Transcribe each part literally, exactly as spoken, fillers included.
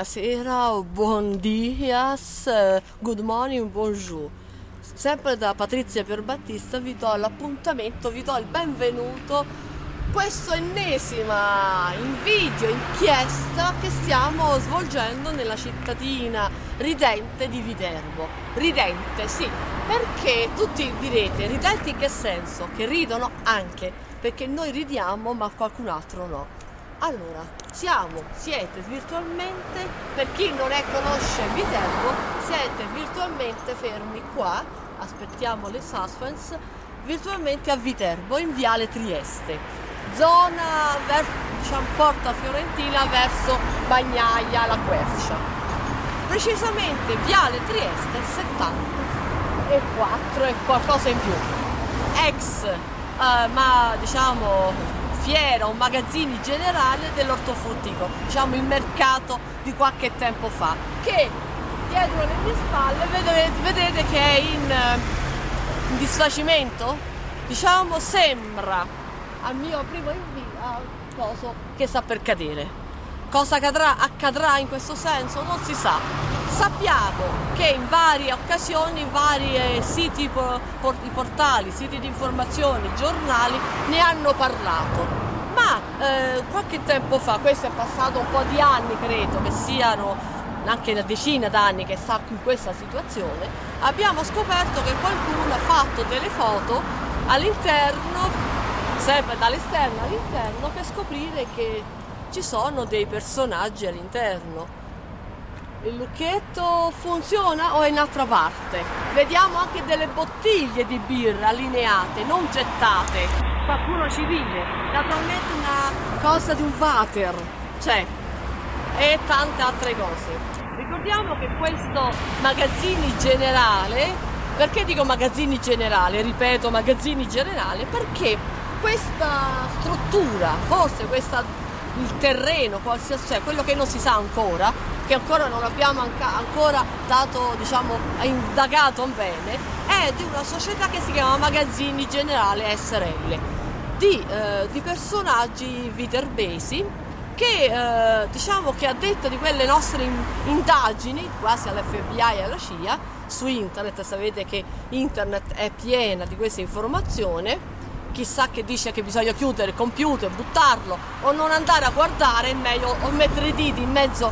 buonasera, buon dias, good morning, bonjour. Sempre da Patrizia Pierbattista vi do l'appuntamento, vi do il benvenuto. Questo ennesima invidio, inchiesta che stiamo svolgendo nella cittadina ridente di Viterbo. Ridente, sì, perché tutti direte, ridente in che senso? Che ridono anche, perché noi ridiamo ma qualcun altro no. Allora, siamo, siete virtualmente, per chi non è conosce Viterbo, siete virtualmente fermi qua, aspettiamo le suspense, virtualmente a Viterbo, in Viale Trieste, zona, ver, diciamo, Porta Fiorentina verso Bagnaia, la Quercia. Precisamente Viale Trieste settantaquattro e qualcosa in più. Ex, uh, ma diciamo... fiera o magazzini generale dell'ortofrutticolo, diciamo il mercato di qualche tempo fa, che dietro alle mie spalle vedete, vedete che è in, in disfacimento, diciamo sembra al mio primo invito che sta per cadere. Cosa accadrà, accadrà in questo senso non si sa. Sappiamo che in varie occasioni vari siti, portali, siti di informazione, giornali ne hanno parlato, ma eh, qualche tempo fa, questo è passato un po' di anni, credo che siano anche una decina d'anni che sta in questa situazione, abbiamo scoperto che qualcuno ha fatto delle foto all'interno, sempre dall'esterno all'interno, per scoprire che ci sono dei personaggi all'interno. Il lucchetto funziona o è in altra parte? Vediamo anche delle bottiglie di birra allineate, non gettate. Qualcuno ci vive. Naturalmente una cosa di un water, c'è, e tante altre cose. Ricordiamo che questo magazzini generale, perché dico magazzini generale? Ripeto, magazzini generale, perché questa struttura, forse questa il terreno, qualsiasi, cioè quello che non si sa ancora, che ancora non abbiamo anca, ancora dato, diciamo, indagato bene, è di una società che si chiama Magazzini Generale S R L, di, eh, di personaggi viterbesi che, eh, diciamo che a detta di quelle nostre in, indagini, quasi all'F B I e alla C I A, su internet, sapete che internet è piena di questa informazione, chissà che dice che bisogna chiudere il computer, buttarlo o non andare a guardare, è meglio o mettere i diti in mezzo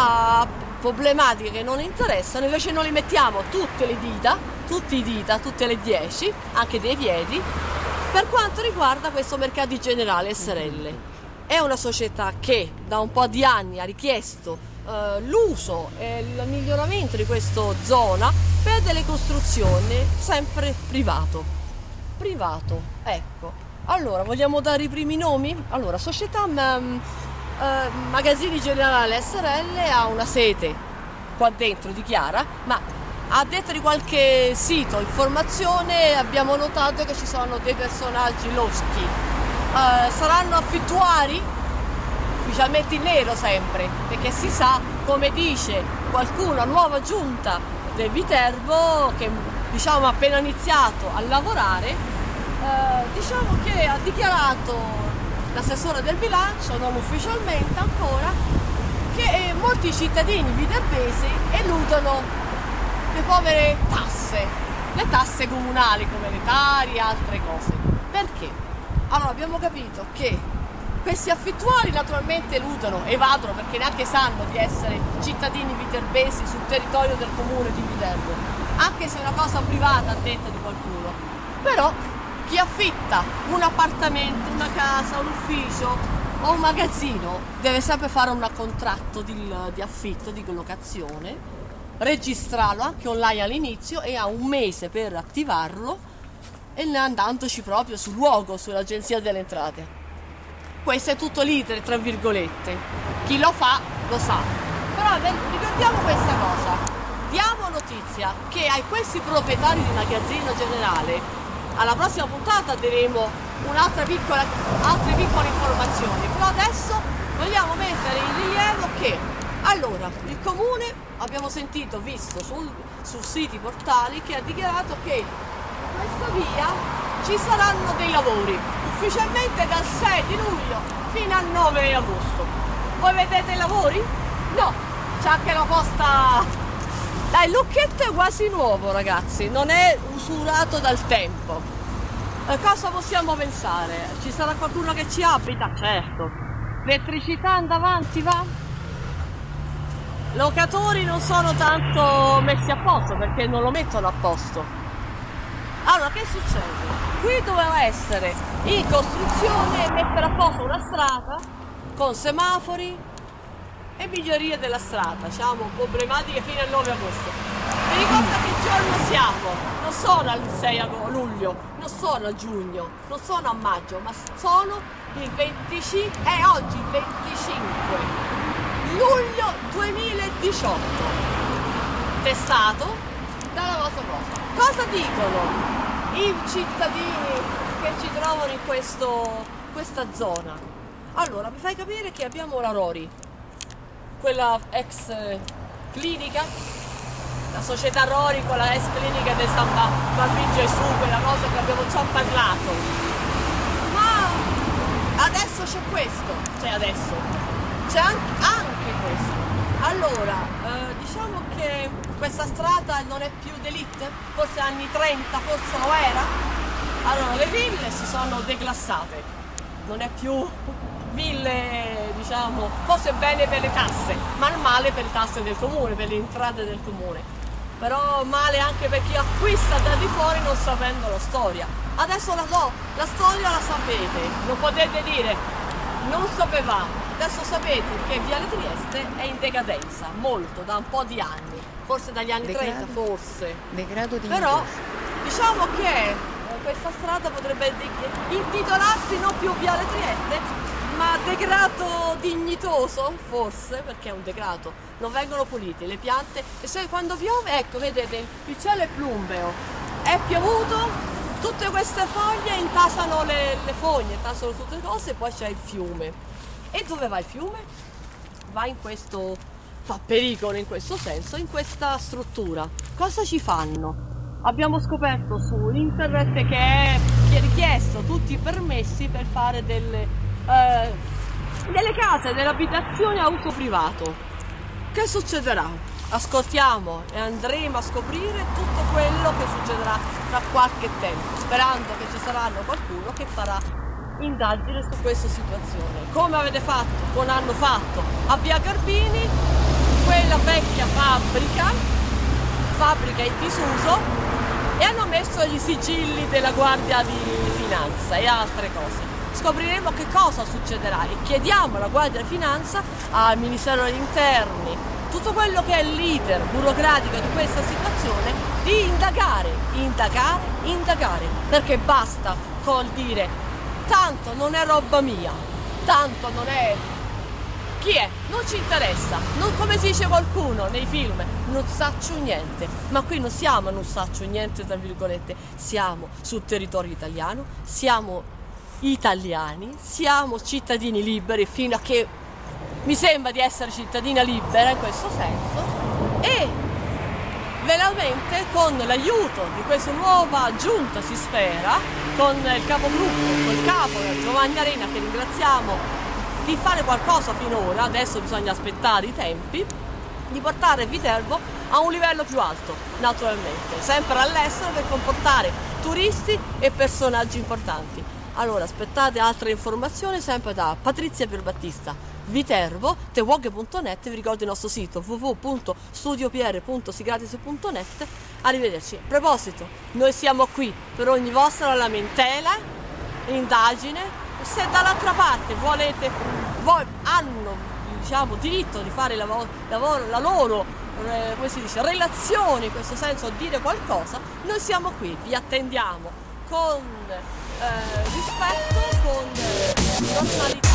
a problematiche che non interessano, invece noi li mettiamo tutte le dita, tutti i dita, tutte le dieci, anche dei piedi, per quanto riguarda questo mercato generale S R L. È una società che da un po' di anni ha richiesto eh, l'uso e il miglioramento di questa zona per delle costruzioni sempre privato. Privato, ecco. Allora, vogliamo dare i primi nomi? Allora, società um, uh, Magazzini Generale S R L ha una sede qua dentro, dichiara, ma a detta di qualche sito, informazione, abbiamo notato che ci sono dei personaggi loschi. Uh, saranno affittuari? Ufficialmente in nero sempre, perché si sa, come dice qualcuno, nuova giunta del Viterbo, che diciamo appena iniziato a lavorare, eh, diciamo che ha dichiarato l'assessore del bilancio, non ufficialmente ancora, che eh, molti cittadini viterbesi eludono le povere tasse, le tasse comunali come le tari e altre cose. Perché? Allora abbiamo capito che questi affittuari naturalmente eludono, evadono, perché neanche sanno di essere cittadini viterbesi sul territorio del comune di Viterbo, anche se è una cosa privata a detta di qualcuno. Però chi affitta un appartamento, una casa, un ufficio o un magazzino deve sempre fare un contratto di, di affitto, di collocazione, registrarlo anche online all'inizio e ha un mese per attivarlo, e andandoci proprio sul luogo, sull'agenzia delle entrate. Questo è tutto l'iter, tra virgolette. Chi lo fa lo sa. Però ricordiamo questa cosa. Diamo notizia che a questi proprietari di Magazzino Generale, alla prossima puntata daremo un'altra piccola, altre piccole informazioni. Però adesso vogliamo mettere in rilievo che, allora, il comune, abbiamo sentito, visto sul, su siti portali, che ha dichiarato che in questa via ci saranno dei lavori ufficialmente dal sei di luglio fino al nove agosto. Voi vedete i lavori? No, c'è anche la posta. Dai, il lucchetto è quasi nuovo, ragazzi, non è usurato dal tempo. E cosa possiamo pensare? Ci sarà qualcuno che ci abita? Certo. L'elettricità anda avanti, va? Locatori non sono tanto messi a posto perché non lo mettono a posto. Allora, che succede? Qui doveva essere in costruzione mettere a posto una strada con semafori e migliorie della strada, diciamo, problematiche fino al nove agosto. Vi ricordo che giorno siamo? Non sono al sei luglio, non sono a giugno, non sono a maggio, ma sono il venticinque, è oggi il venticinque luglio duemiladiciotto, testato dalla vostra posta. Cosa dicono i cittadini che ci trovano in questo, questa zona? Allora, mi fai capire che abbiamo la Rori, quella ex clinica, la società Rori con la ex clinica di San Bambino Gesù, quella cosa che abbiamo già parlato. Ma adesso c'è questo, cioè adesso c'è anche, anche questo. Allora, eh, diciamo che questa strada non è più d'élite, forse anni trenta, forse lo era. Allora, le ville si sono declassate, non è più ville, diciamo, forse bene per le tasse, ma male per le tasse del comune, per le entrate del comune. Però male anche per chi acquista da di fuori non sapendo la storia. Adesso la so, la storia la sapete, non potete dire non sapevamo. Adesso sapete che Viale Trieste è in decadenza, molto, da un po' di anni, forse dagli anni Degrado. trenta, forse. Degrado di Però interesse. diciamo che questa strada potrebbe intitolarsi non più Viale Trieste, ma degrado dignitoso, forse, perché è un degrado. Non vengono pulite le piante e se quando piove, ecco, vedete, il cielo è plumbeo, è piovuto, tutte queste foglie intasano le, le fogne, intasano tutte le cose e poi c'è il fiume. E dove va il fiume? Va in questo, fa pericolo in questo senso, in questa struttura. Cosa ci fanno? Abbiamo scoperto su internet che è, che è richiesto tutti i permessi per fare delle, eh, delle case, delle abitazioni a uso privato. Che succederà? Ascoltiamo e andremo a scoprire tutto quello che succederà tra qualche tempo, sperando che ci saranno qualcuno che farà indagine su questa situazione, come avete fatto, come hanno fatto a Via Garbini, quella vecchia fabbrica, fabbrica in disuso, e hanno messo gli sigilli della Guardia di Finanza e altre cose. Scopriremo che cosa succederà e chiediamo alla Guardia di Finanza, al Ministero degli Interni, tutto quello che è l'iter burocratico di questa situazione, di indagare, indagare, indagare, perché basta col dire tanto non è roba mia, tanto non è... Chi è? Non ci interessa, non, come si dice qualcuno nei film, non saccio niente, ma qui non siamo non saccio niente tra virgolette, siamo sul territorio italiano, siamo italiani, siamo cittadini liberi fino a che mi sembra di essere cittadina libera in questo senso e veramente con l'aiuto di questa nuova giunta, si spera, con il capogruppo, col capo Giovanni Arena, che ringraziamo, di fare qualcosa finora, adesso bisogna aspettare i tempi, di portare Viterbo a un livello più alto, naturalmente, sempre all'estero, per comportare turisti e personaggi importanti. Allora aspettate altre informazioni sempre da Patrizia Pierbattista, Viterbo, tewog punto net, vi ricordo il nostro sito w w w punto studio p r punto sigratis punto net. Arrivederci. A proposito, noi siamo qui per ogni vostra lamentela, indagine, se dall'altra parte volete, voi hanno, diciamo, diritto di fare la, la, la loro eh, come si dice, relazioni, in questo senso, dire qualcosa, noi siamo qui, vi attendiamo con eh, rispetto, con eh, normalità.